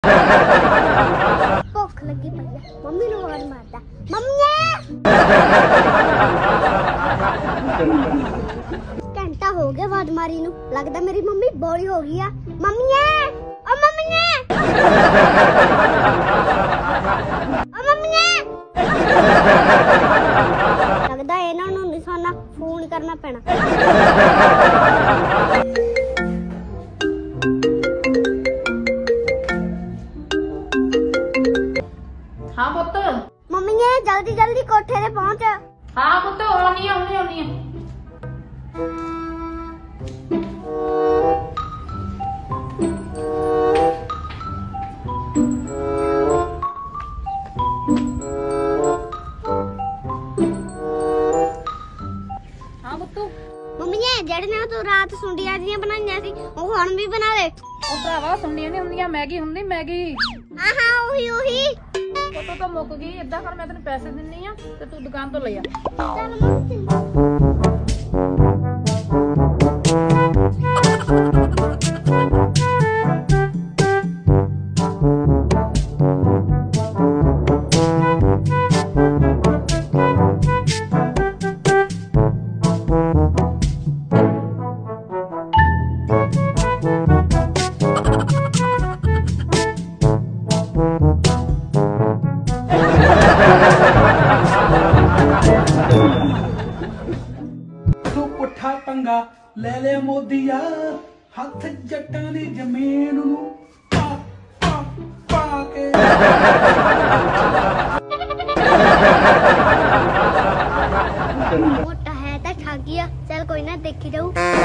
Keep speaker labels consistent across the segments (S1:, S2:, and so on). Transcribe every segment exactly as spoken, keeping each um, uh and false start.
S1: भुख लगी पई है, मम्मी नूं आवाज मारदा, मम्मी घंटा हो गया आवाज मारी नूं, लगदा मेरी मम्मी बोली हो गई आ। मम्मी ओ मम्मी ओ मम्मी लगदा इन्हां नूं नहीं सोना, फोन करना पैना।
S2: हाँ पुत्त,
S1: मम्मी जल्दी जल्दी कोठे ते पहुंच।
S2: हाँ पुत्त आनी आनी आनी। हाँ पुत्तू,
S1: मम्मी जेड़े ने तू रात सुंडियां जियां बनाईयां सी ओ हुण भी बना दे।
S2: ओ भरावा सुनिया नहीं हुंदियां, मैगी हुंदी मैगी।
S1: हां हां ओही ओही।
S2: पुत्तू तो मुक गई, इदा कर मैं तेन पैसे दिन्नी आ ते तू दुकान तो ले आ।
S1: चल मम्मी
S3: तू पुठा पंगा ले ले मोदिया, हथ जट्टां दी जमीन नू पा पा पा के।
S1: मोटा है तो ठगिया, चल कोई ना देखी जाऊ।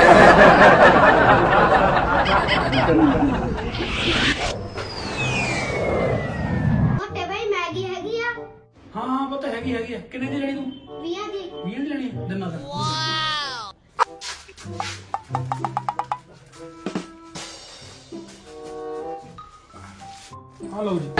S1: मोटे भाई मैगी हैगी आ?
S3: हाँ हाँ पता हैगी हैगी है। किन्ने दी लेनी तू?
S1: वीह दी।
S3: ਵੀਹ ਦੀ ਲੈਣੀ ਹੈ? ਦਿਨਾ ਦਾ ਆ ਲਓ ਜੀ।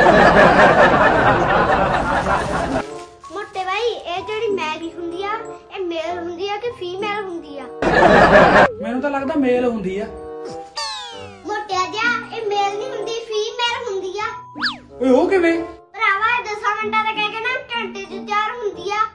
S1: मोटे भाई ਇਹ ਜਿਹੜੀ ਮੈਗੀ ਹੁੰਦੀ ਆ ਇਹ ਮੇਲ ਹੁੰਦੀ ਆ ਕਿ ਫੀਮੇਲ ਹੁੰਦੀ ਆ?
S3: ਮੈਨੂੰ ਤਾਂ ਲੱਗਦਾ ਮੇਲ ਹੁੰਦੀ ਆ।
S1: ਮੋਟਿਆ ਜਿਹਾ ਇਹ ਮੇਲ ਨਹੀਂ ਹੁੰਦੀ, ਫੀਮੇਲ ਹੁੰਦੀ ਆ।
S3: ਓਏ ਉਹ ਕਿਵੇਂ?
S1: ਭਰਾਵਾ ਇਹ ਦਸ ਮਿੰਟਾਂ ਦਾ ਕਹਿ ਕੇ ਨਾ ਘੰਟੇ 'ਚ ਤਿਆਰ ਹੁੰਦੀ ਆ।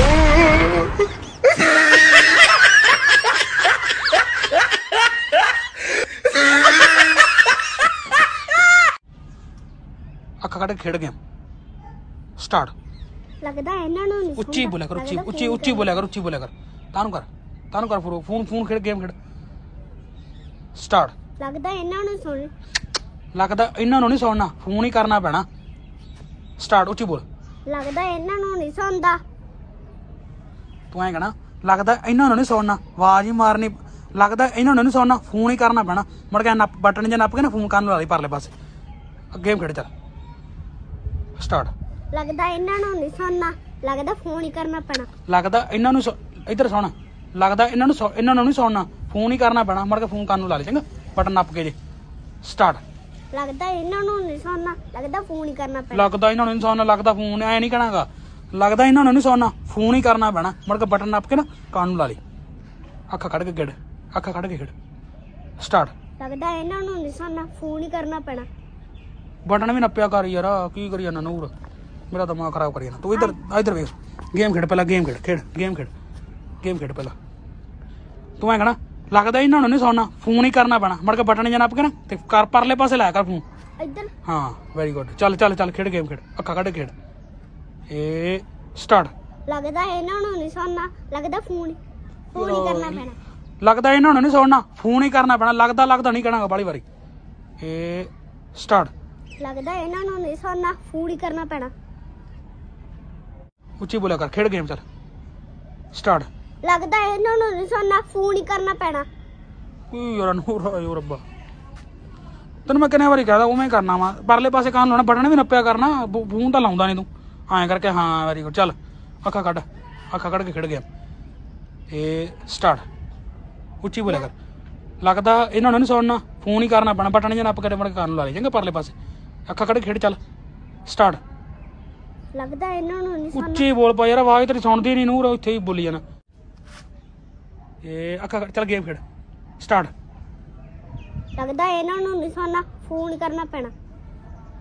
S3: ਅੱਖਾਂ ਕੱਢ ਕੇ ਖੇਡ ਗੇਮ ਸਟਾਰਟ।
S1: ਲੱਗਦਾ ਇਹਨਾਂ ਨੂੰ ਨਹੀਂ
S3: ਉੱਚੀ ਬੋਲਿਆ ਕਰ, ਉੱਚੀ ਉੱਚੀ ਉੱਚੀ ਬੋਲਿਆ ਕਰ, ਉੱਚੀ ਬੋਲਿਆ ਕਰ। ਤਾਨੂੰ ਕਰ ਤਾਨੂੰ ਕਰ ਫੋਨ ਫੋਨ ਖੇਡ ਗੇਮ ਖੇਡ ਸਟਾਰਟ।
S1: ਲੱਗਦਾ ਇਹਨਾਂ ਨੂੰ ਸੁਣ
S3: ਲੱਗਦਾ ਇਹਨਾਂ ਨੂੰ ਨਹੀਂ ਸੁਣਨਾ, ਫੋਨ ਹੀ ਕਰਨਾ ਪੈਣਾ। ਸਟਾਰਟ ਉੱਚੀ ਬੋਲ।
S1: ਲੱਗਦਾ ਇਹਨਾਂ ਨੂੰ ਨਹੀਂ ਸੁਣਦਾ।
S3: ਤੂੰ ਐਂ ਕਹਿਣਾ ਲੱਗਦਾ ਇਹਨਾਂ ਨੂੰ ਨਹੀਂ ਸੁਣਨਾ, ਆਵਾਜ਼ ਹੀ ਮਾਰਨੀ। ਲੱਗਦਾ ਇਹਨਾਂ ਨੂੰ ਨਹੀਂ ਸੁਣਨਾ, ਫੋਨ ਹੀ ਕਰਨਾ ਪੈਣਾ। ਮੁੜ ਕੇ ਨੱਪ ਬਟਨ ਜਿਹਾ ਨੱਪ ਕੇ ਨਾ ਫੋਨ ਕਰਨ ਲਾ ਲਈ ਪਰਲੇ ਪਾਸੇ। ਗੇਮ ਖੇਡ ਚੱਲ ਸਟਾਰਟ।
S1: ਲੱਗਦਾ ਇਹਨਾਂ ਨੂੰ ਨਹੀਂ ਸੁਣਨਾ, ਲੱਗਦਾ ਫੋਨ ਹੀ ਕਰਨਾ ਪੈਣਾ।
S3: ਲੱਗਦਾ ਇਹਨਾਂ ਨੂੰ ਇੱਧਰ ਸੁਣ। ਲੱਗਦਾ ਇਹਨਾਂ ਨੂੰ ਇਹਨਾਂ ਨੂੰ ਨਹੀਂ ਸੁਣਨਾ, ਫੋਨ ਹੀ ਕਰਨਾ ਪੈਣਾ। ਮੁੜ ਕੇ ਫੋਨ ਕਰਨ ਨੂੰ ਲਾ ਲਈ ਚੰਗਾ, ਬਟਨ ਨੱਪ ਕੇ ਜੇ ਸਟਾਰਟ।
S1: ਲੱਗਦਾ ਇਹਨਾਂ ਨੂੰ ਨਹੀਂ ਸੁਣਨਾ, ਲੱਗਦਾ ਫੋਨ ਹੀ ਕਰਨਾ ਪੈਣਾ।
S3: ਲੱਗਦਾ ਇਹਨਾਂ ਨੂੰ ਨਹੀਂ ਸੁਣਨਾ, ਲੱਗਦਾ ਫੋਨ ਐ ਨਹੀਂ ਕਹਿਣਾਗਾ। ਲੱਗਦਾ ਇਹਨਾਂ ਨੂੰ ਨਹੀਂ ਸੁਣਨਾ, ਫੋਨ ਹੀ ਕਰਨਾ ਪੈਣਾ। ਮੁੜ ਕੇ ਬਟਨ ਨੱਪ ਕੇ ਨਾ ਕੰਨ ਨੂੰ ਲਾ ਲਈ। ਅੱਖਾਂ ਕੱਢ ਕੇ ਖੇਡ, ਅੱਖਾਂ ਕੱਢ ਕੇ ਖੇਡ ਸਟਾਰਟ।
S1: ਲੱਗਦਾ ਇਹਨਾਂ ਨੂੰ ਨਹੀਂ ਸੁਣਨਾ, ਫੋਨ ਹੀ ਕਰਨਾ ਪੈਣਾ।
S3: ਬਟਨ ਵੀ ਨੱਪਿਆ ਕਰ ਯਾਰ, ਕੀ ਕਰੀ ਜਾਂਦਾ ਨੂਰ, ਮੇਰਾ ਦਿਮਾਗ ਖਰਾਬ ਕਰੀ ਜਾਂਦਾ। ਤੂੰ ਇੱਧਰ ਇੱਧਰ ਵੇਖ, ਗੇਮ ਖੇਡ ਪਹਿਲਾਂ, ਗੇਮ ਖੇਡ ਖੇਡ ਗੇਮ ਖੇਡ ਗੇਮ ਖੇਡ ਪਹਿਲਾਂ। ਤੂੰ ਐਂ ਕਹਿਣਾ ਲੱਗਦਾ ਇਹਨਾਂ ਨੂੰ ਨਹੀਂ ਸੁਣਨਾ, ਫੋਨ ਹੀ ਕਰਨਾ ਪੈਣਾ। ਮੁੜ ਕੇ ਬਟਨ ਜਿਹਾ ਨੱਪ ਕੇ ਨਾ ਤੇ ਕਰ ਪਰਲੇ ਪਾਸੇ ਲਾਇਆ ਕਰ ਫੋਨ।
S1: ਇੱਧਰ
S3: ਹਾਂ ਵੈਰੀ ਗੁੱਡ। ਚੱਲ ਚੱਲ ਚੱਲ ਖੇਡ ਗੇਮ ਖੇਡ, ਅੱਖਾਂ ਕੱਢ ਕੇ ਖੇਡ। ਇਹ ਸਟਾਰਟ।
S1: ਲੱਗਦਾ ਇਹਨਾਂ ਨੂੰ ਨਹੀਂ ਸੁਣਨਾ, ਲੱਗਦਾ ਫੋਨ ਫੋਨ ਹੀ ਕਰਨਾ ਪੈਣਾ।
S3: ਲੱਗਦਾ ਇਹਨਾਂ ਨੂੰ ਨਹੀਂ ਸੁਣਨਾ, ਫੋਨ ਹੀ ਕਰਨਾ ਪੈਣਾ। ਲੱਗਦਾ ਲੱਗਦਾ ਨਹੀਂ ਕਹਿਣਾਗਾ ਬਾਲੀ ਵਾਰੀ। ਇਹ ਸਟਾਰਟ।
S1: ਲੱਗਦਾ ਇਹਨਾਂ ਨੂੰ ਨਹੀਂ ਸੁਣਨਾ, ਫੋਨ ਹੀ ਕਰਨਾ ਪੈਣਾ।
S3: ਉੱਚੀ ਬੋਲਿਆ ਕਰ, ਖੇਡ ਗੇਮ ਚੱਲ ਸਟਾਰਟ।
S1: ਲੱਗਦਾ ਇਹਨਾਂ ਨੂੰ ਨਹੀਂ ਸੁਣਨਾ, ਫੋਨ ਹੀ ਕਰਨਾ ਪੈਣਾ।
S3: ਕੀ ਯਾਰ ਨੂਰ ਆਇਓ ਰੱਬਾ, ਤੈਨੂੰ ਮੈਂ ਕਿੰਨੇ ਵਾਰੀ ਕਹਦਾ ਉਵੇਂ ਕਰਨਾ ਵਾ। ਪਰਲੇ ਪਾਸੇ ਕੰਨ ਲਾਉਣਾ, ਬਟਨ ਵੀ ਨੱਪਿਆ ਕਰਨਾ। ਫੋਨ ਤਾਂ ਲਾਉਂਦਾ ਨਹੀਂ ਤੂੰ ਐਂ ਕਰਕੇ। ਹਾਂ ਵੈਰੀ ਗੁੱਡ। ਚੱਲ ਅੱਖਾਂ ਕੱਢ, ਅੱਖਾਂ ਕੱਢ ਕੇ ਖੇਡ ਗੇਮ। ਇਹ ਸਟਾਰਟ। ਉੱਚੀ ਬੋਲਿਆ ਕਰ। ਲੱਗਦਾ ਇਹਨਾਂ ਨੂੰ ਨਹੀਂ ਸੁਣਨਾ, ਫੋਨ ਹੀ ਕਰਨਾ ਪੈਣਾ। ਬਟਨ ਜਿਹਾ ਨੱਪ ਕੇ ਮੁੜ ਕੇ ਕੰਨ ਲਾ ਲਈ ਚੰਗਾ ਪਰਲੇ ਪਾਸੇ। ਅੱਖਾਂ ਕੱਢ ਕੇ ਖੇਡ ਚੱਲ ਸਟਾਰਟ।
S1: ਲੱਗਦਾ ਇਹਨਾਂ ਨੂੰ ਨਹੀਂ ਸੁਣਨਾ।
S3: ਉੱਚੀ ਬੋਲ ਪਾ ਯਾਰ, ਆਵਾਜ਼ ਤੇਰੀ ਸੁਣਦੀ ਨਹੀਂ ਨੂਰ, ਇੱਥੇ ਹੀ ਬੋਲੀ ਜਾਣਾ। ਇਹ ਅੱਖਾਂ ਚੱਲ ਗੇਮ ਖੇਡ ਸਟਾਰਟ।
S1: ਲੱਗਦਾ ਇਹਨਾਂ ਨੂੰ ਨਹੀਂ ਸੁਣਨਾ, ਫੋਨ ਕਰਨਾ ਪੈਣਾ।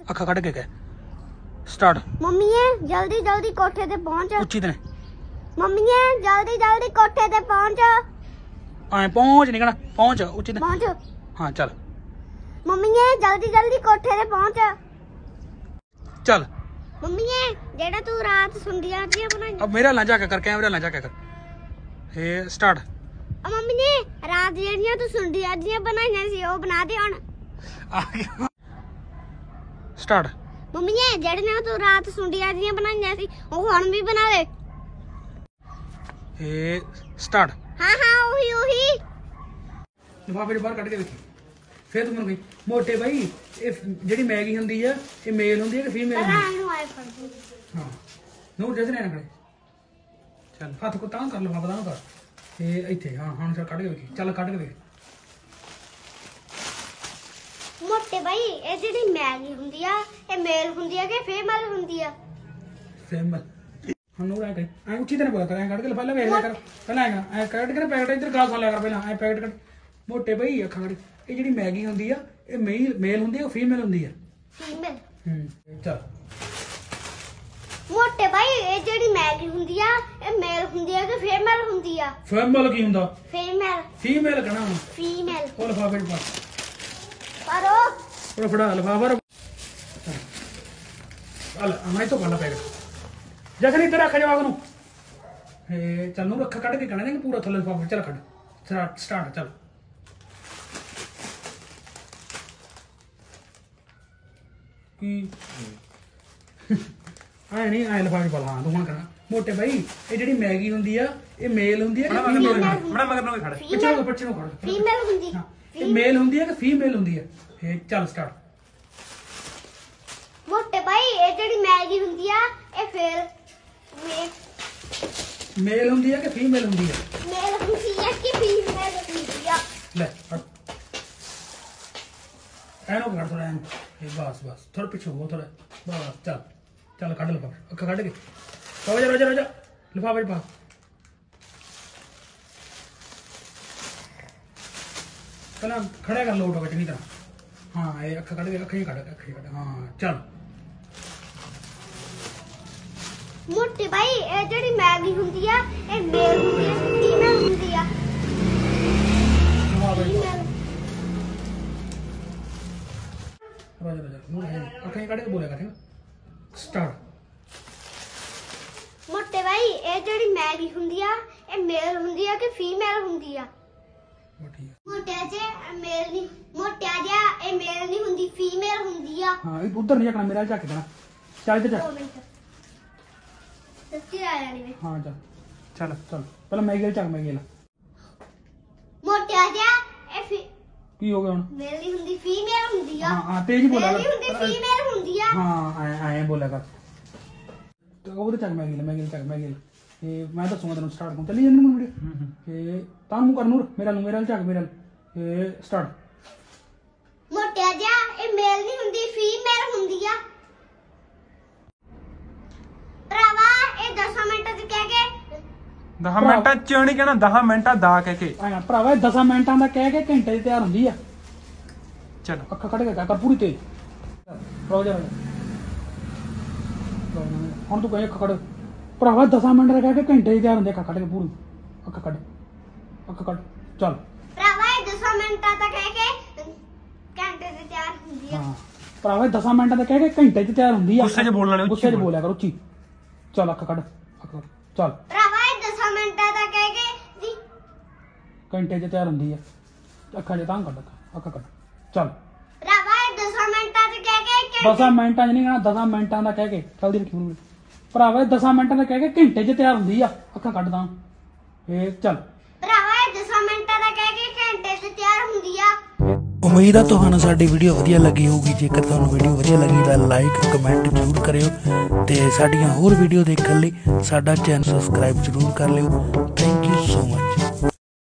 S3: ਅੱਖਾਂ ਕੱਢ ਕੇ ਕਹਿ ਸਟਾਰਟ।
S1: ਮੰਮੀਏ ਜਲਦੀ ਜਲਦੀ ਕੋਠੇ ਤੇ ਪਹੁੰਚ।
S3: ਉੱਚੀ ਤੇ
S1: ਮੰਮੀਏ ਜਲਦੀ ਜਲਦੀ ਕੋਠੇ ਤੇ ਪਹੁੰਚ।
S3: ਐ ਪਹੁੰਚ ਨਹੀਂ ਕਹਣਾ ਪਹੁੰਚ ਉੱਚੀ ਤੇ
S1: ਪਹੁੰਚ।
S3: ਹਾਂ ਚੱਲ
S1: ਮੰਮੀਏ ਜਲਦੀ ਜਲਦੀ ਕੋਠੇ ਤੇ ਪਹੁੰਚ।
S3: ਚੱਲ।
S1: ਮੰਮੀਏ ਜਿਹੜਾ ਤੂੰ ਰਾਤ ਸੁੰਡੀਆਂ ਜੀਆਂ ਬਣਾਈਆਂ।
S3: अब मेरा ला जाके कर कैमरा ला जाके कर ये स्टार्ट।
S1: ਆ ਮੰਮੀ ਨੇ ਰਾਤ ਜਿਹੜੀਆਂ ਤੂੰ ਸੁੰਡੀਆਂ ਜੀਆਂ ਬਣਾਈਆਂ ਸੀ ਉਹ ਬਣਾ ਦੇ ਹੁਣ।
S3: स्टार्ट।
S1: ਮੰਮੀ ਨੇ ਜਿਹੜੀਆਂ ਤੂੰ ਰਾਤ ਸੁੰਡੀਆਂ ਜੀਆਂ ਬਣਾਈਆਂ ਸੀ ਉਹ ਹੁਣ ਵੀ ਬਣਾ ਦੇ।
S3: ये स्टार्ट।
S1: ਹਾਂ ਹਾਂ ਉਹੀ ਉਹੀ।
S3: ਲਿਫਾਫੇ ਦੇ ਬਾਹਰ ਕੱਢ ਕੇ ਦੇਖੀ ਫਿਰ ਤੂੰ ਮੈਨੂੰ ਕਹੀ ਮੋਟੇ ਬਾਈ ਇਹ ਜਿਹੜੀ ਮੈਗੀ ਹੁੰਦੀ ਆ ਇਹ ਮੇਲ ਹੁੰਦੀ ਹੈ ਕਿ ਫੀਮੇਲ ਹੁੰਦੀ
S1: ਰਾਤ ਨੂੰ ਆਏ ਫੜ ਦੂੰ।
S3: ਹਾਂ ਨੂੰ ਜਸ ਨੇ ਨਕੜੇ ਚੱਲ ਹੱਥ ਕੋ ਤਾਂ ਕਰ ਲਿਫਾਫਾ ਤਾਂ ਕਰ ਤੇ ਇੱਥੇ ਹਾਂ ਹੁਣ ਚੱਲ ਕੱਢ ਕੇ ਦੇਖੀ ਚੱਲ ਕੱਢ ਕੇ ਦੇਖ।
S1: ਮੋਟੇ ਬਾਈ ਇਹ ਜਿਹੜੀ ਮੈਗੀ ਹੁੰਦੀ ਆ ਇਹ ਮੇਲ ਹੁੰਦੀ ਆ ਕਿ ਫੀਮੇਲ ਹੁੰਦੀ ਆ?
S3: ਫੀਮੇਲ। ਹੁਣ ਨੂੰ ਐ ਕਹੀ ਐ ਉੱਚੀ ਤੇ ਨਾ ਬੋਲ ਕਰ ਐ ਕੱਢ ਕੇ ਲਿਫਾਫਾ ਵੇਖ ਲਿਆ ਕਰ ਪਹਿਲਾਂ ਐ ਐ ਕੱਢ ਕੇ ਪੈਕਟ ਇੱਧਰ ਗਾਲ ਸੁਣ ਲਿਆ ਕਰ ਪਹਿਲਾਂ ਐ ਪੈਕਟ ਕੱਢ। ਮੋਟੇ ਬਾਈ ਅੱਖਾਂ ਕੱਢ ਇਹ ਜਿਹੜੀ ਮੈਗੀ ਹੁੰਦੀ ਆ ਇਹ ਮੇਲ ਮੇਲ ਹੁੰਦੀ ਆ ਕਿ ਫੀਮੇਲ ਹੁੰਦੀ ਆ?
S1: ਫੀਮੇਲ।
S3: ਹੂੰ ਚੱਲ।
S1: ਮੋਟੇ ਬਾਈ ਇਹ ਜਿਹੜੀ ਮੈਗੀ ਹੁੰਦੀ ਆ ਇਹ ਮੇਲ ਹੁੰਦੀ ਆ ਕਿ ਫੀਮੇਲ ਹੁੰਦੀ ਆ?
S3: ਫੀਮੇਲ ਕੀ ਹੁੰਦਾ?
S1: ਫੀਮੇਲ।
S3: ਫੀਮੇਲ ਕਹਣਾ ਹੁਣ
S1: ਫੀਮੇਲ।
S3: ਉਹ ਲਿਫਾਫੇ ਚ ਪਾ
S1: ਪਰ ਉਹ
S3: ਉਹ ਫੜਾ ਲਿਫਾਫਾ ਚੱਲ ਅਮਾਈ ਤੋਂ ਕੱਢ ਪੈਕਟ ਜਸਨ ਇੱਧਰ ਰੱਖ ਜਵਾਬ ਨੂੰ ਇਹ ਚੱਲ ਨੂੰ ਰੱਖ ਕੱਢ ਕੇ ਕਹਿਣਾ ਨਹੀਂ ਪੂਰਾ ਥੱਲੇ ਲਿਫਾਫਾ ਚੱਲ ਕੱਢ ਸਟਾਰਟ ਸਟਾਰਟ ਚੱਲ। ਕੀ ਆਏ ਨਹੀਂ ਆਏ ਲਿਫਾਫੇ ਪਾ ਹਾਂ ਤੂੰ ਹੁਣ ਕਹਿਣਾ ਮੋਟੇ ਬਾਈ ਇਹ ਜਿਹੜੀ ਮੈਗੀ ਹੁੰਦੀ ਆ ਇਹ ਮੇਲ ਹੁੰਦੀ ਆ ਕਿ ਫੀਮੇਲ ਹੁੰਦੀ ਆ?
S4: ਬੜਾ ਮਗਰ ਨੂੰ ਖੜ
S3: ਪਿੱਛੇ ਨੂੰ ਪਿੱਛੇ ਨੂੰ ਖੜ
S1: ਫੀਮੇਲ ਹੁੰਦੀ।
S3: ਹਾਂ ਇਹ ਮੇਲ ਹੁੰਦੀ ਆ ਕਿ ਫੀਮੇਲ ਹੁੰਦੀ ਆ? ਇਹ ਚੱਲ ਸਟਾਰਟ।
S1: ਮੋਟੇ ਬਾਈ ਇਹ ਜਿਹੜੀ ਮੈਗੀ ਹੁੰਦੀ ਆ ਇਹ ਫੇਰ
S3: ਮੇਲ ਹੁੰਦੀ ਆ ਕਿ ਫੀਮੇਲ ਹੁੰਦੀ ਆ?
S1: ਮੇਲ ਹੁੰਦੀ ਆ ਕਿ ਫੀਮੇਲ ਹੁੰਦੀ ਆ?
S3: ਲੈ ਫੜ ਐਨੋ ਕੱਢ ਥੋੜਾ ਐਨ ਇਹ ਬਸ ਬਸ ਥੋੜਾ ਪਿੱਛੇ ਹੋ ਥੋੜਾ ਬਸ ਚੱਲ ਚੱਲ ਕੱਢ ਲਿਫਾਫਾ ਅੱਖਾਂ ਕੱਢ ਕੇ ਰੋਜਾ ਰੋਜਾ ਰੋਜਾ ਲਿਫਾਫੇ ਪਾ ਪਹਿਲਾਂ ਖੜਾ ਕਰ ਲੋਟ ਹੋ ਕੇ ਚੰਗੀ ਤਰ੍ਹਾਂ ਹਾਂ ਇਹ ਅੱਖਾਂ ਕੱਢ ਕੇ ਅੱਖਾਂ ਹੀ ਕੱਢ ਅੱਖਾਂ ਹੀ ਕੱਢ ਹਾਂ ਚੱਲ।
S1: ਮੋਟੇ ਬਾਈ ਇਹ ਜਿਹੜੀ ਮੈਗੀ ਹੁੰਦੀ ਆ ਇਹ ਮੇਲ ਹੁੰਦੀ ਆ ਕਿ ਫੀਮੇਲ ਹੁੰਦੀ ਆ?
S3: ਲਿਫਾਫੇ
S1: ਫੀਮੇਲ।
S3: ਰੋਜਾ ਰੋਜਾ ਨੂੰ ਅੱਖਾਂ ਹੀ ਕੱਢ ਕੇ ਬੋਲਿਆ ਕਰ ਸਟਾਰਟ।
S1: ਮੋਟੇ ਬਾਈ ਇਹ ਜਿਹੜੀ ਮੈਗੀ ਹੁੰਦੀ ਆ ਇਹ ਮੇਲ ਹੁੰਦੀ ਆ ਕਿ ਫੀਮੇਲ ਹੁੰਦੀ ਆ? ਮੋਟਿਆ ਜੇ ਮੇਲ ਨਹੀਂ ਮੋਟਿਆ ਜਿਹਾ ਇਹ ਮੇਲ ਨਹੀਂ ਹੁੰਦੀ ਫੀਮੇਲ ਹੁੰਦੀ ਆ।
S3: ਹਾਂ ਇਹ ਉਧਰ ਨਹੀਂ ਝਾਕਣਾ ਮੇਰਾ ਝਾਕ ਦੇਣਾ ਚੱਲ ਇੱਧਰ
S1: ਦੋ
S3: ਚੱਲ
S1: ਮਿੰਟ ਸੱਚੀ ਆ ਜਾਣੀ ਵੇ।
S3: ਹਾਂ ਚੱਲ ਚੱਲ ਚੱਲ ਪਹਿਲਾਂ ਮੈਗੀ ਵਾਲੀ ਝਾਕ ਮੈਗੀ ਵਾਲਾ
S1: ਮੋਟਿਆ ਜਿਹਾ ਇਹ ਫੀ-
S3: ਕੀ ਹੋ ਗਿਆ ਹੁਣ?
S1: ਮੇਲ ਨਹੀਂ ਹੁੰਦੀ ਫੀਮੇਲ ਹੁੰਦੀ ਆ।
S3: ਹਾਂ ਹਾਂ ਤੇਜ਼ ਬੋਲਿਆ
S1: ਮੇਲ ਨਹੀਂ ਹੁੰਦੀ
S3: ਕਰ
S1: ਫੀਮੇਲ ਹੁੰਦੀ ਆ।
S3: ਹਾਂ ਐ ਐ ਬੋਲਿਆ ਕਰ ਤੇ ਉਹਦੇ ਚੱਕ ਮੈਗੀ ਵਾਲਾ ਮੈਗੀ ਵਾਲੀ ਝਾਕ ਮੈਗੀ ਵਾਲਾ ਇਹ ਮੈਂ ਦੱਸੂਗਾ ਤੈਨੂੰ ਸਟਾਰਟ ਕਰ ਚੱਲੀ ਜਾਂਦੀ ਨੂੰ ਵੀਡੀਓ ਇਹ ਤਾਂ ਨੂੰ ਕਰ ਨੂਰ ਮੇਰਾ ਨੂੰ ਮੇਰਾ ਝਾਕ ਮੇਰਾ ਇਹ ਸਟਾਰਟ।
S1: ਮੋਟਿਆ ਜਿਹਾ ਇਹ ਮੇਲ ਨਹੀਂ ਹੁੰਦੀ ਫੀਮੇਲ ਹੁੰਦੀ ਆ। ਭਰਾਵਾ ਇਹ ਦਸ ਮਿੰਟ ਚ ਕਹਿ ਕੇ
S4: ਦਸ ਮਿੰਟਾਂ ਚ ਨਹੀਂ ਕਹਿਣਾ ਦਸ ਮਿੰਟਾਂ ਦਾ ਕਹਿ ਕੇ
S3: ਐ ਭਰਾਵਾ ਦਸ ਮਿੰਟਾਂ ਦਾ ਕਹਿ ਕੇ ਘੰਟੇ ਦੀ ਤਿਆਰ ਹੁੰਦੀ ਆ।
S4: ਚਲ
S3: ਅੱਖਾਂ ਕੱਢ ਕੇ ਕਰ ਪੂਰੀ ਤੇਜ਼ ਰੋ ਜਾ ਹੁਣ ਤੂੰ ਕਹੇ ਅੱਖਾਂ ਕੱਢ ਭਰਾਵਾ ਦਸ ਮਿੰਟ ਦਾ ਕਹਿ ਕੇ ਘੰਟੇ ਦੀ ਤਿਆਰ ਹੁੰਦੀ ਅੱਖਾਂ ਕੱਢ ਕੇ ਪੂਰੀ ਅੱਖਾਂ ਕੱਢ ਅੱਖਾਂ ਕੱਢ ਚੱਲ।
S1: ਭਰਾਵਾ ਇਹ ਦਸ ਮਿੰਟਾਂ ਤੱਕ ਕਹਿ ਕੇ ਘੰਟੇ ਤੇ ਤਿਆਰ ਹੁੰਦੀ ਆ।
S3: ਹਾਂ ਭਰਾਵਾ ਦਸ ਮਿੰਟਾਂ ਦਾ ਕਹਿ ਕੇ ਘੰਟੇ 'ਚ ਤਿਆਰ ਹੁੰਦੀ ਆ।
S4: ਗੁੱਸੇ 'ਚ ਬੋਲਣ ਵਾਲੇ ਉੱਚੀ
S3: ਗੁੱਸੇ 'ਚ ਬੋਲਿਆ ਕਰ ਉੱਚੀ ਚੱਲ ਅੱਖਾਂ ਕੱਢ ਅੱਖਾਂ ਕੱਢ ਚੱਲ।
S1: ਭਰਾਵਾ ਇਹ ਦਸ ਮਿੰਟਾਂ ਤੱਕ ਕਹਿ ਕੇ ਜੀ
S3: ਘੰਟੇ 'ਚ ਤਿਆਰ ਹੁੰਦੀ ਆ ਅੱਖਾਂ 'ਚ ਤਾਂ ਕੱਢ ਅੱਖਾਂ ਕੱਢ ਚੱਲ।
S1: ਭਰਾਵਾ ਇਹ ਦਸ ਮਿੰਟਾਂ ਚ ਕਹਿ ਕੇ
S3: ਦਸ ਮਿੰਟਾਂ 'ਚ ਨਹੀਂ ਕਹਿਣਾ ਦਸ ਮਿੰਟਾਂ ਦਾ ਕਹਿ ਕੇ ਜਲਦੀ ਰੱਖੀ ਉਹਨੂੰ ਭਰਾਵਾ ਦਸ ਮਿੰਟਾਂ ਦਾ ਕਹਿ ਕੇ ਘੰਟੇ 'ਚ ਤਿਆਰ ਹੁੰਦੀ ਆ ਅੱਖਾਂ ਕੱਢ ਤਾਂ ਇਹ ਚੱਲ।
S1: ਭਰਾਵਾ ਇਹ ਦਸ ਮਿੰਟਾਂ ਦਾ ਕਹਿ ਕੇ ਘੰਟੇ ਚ ਤਿਆਰ ਹੁੰਦੀ ਆ।
S5: ਉਮੀਦ ਆ ਤੁਹਾਨੂੰ ਸਾਡੀ ਵੀਡੀਓ ਵਧੀਆ ਲੱਗੀ ਹੋਊਗੀ। ਜੇਕਰ ਤੁਹਾਨੂੰ ਵੀਡੀਓ ਵਧੀਆ ਲੱਗੀ ਤਾਂ ਲਾਈਕ ਕਮੈਂਟ ਜ਼ਰੂਰ ਕਰਿਓ ਤੇ ਸਾਡੀਆਂ ਹੋਰ ਵੀਡੀਓ ਦੇਖਣ ਲਈ ਸਾਡਾ ਚੈਨਲ ਸਬਸਕ੍ਰਾਈਬ ਜ਼ਰੂਰ ਕਰ ਲਿਓ। Thank you so much.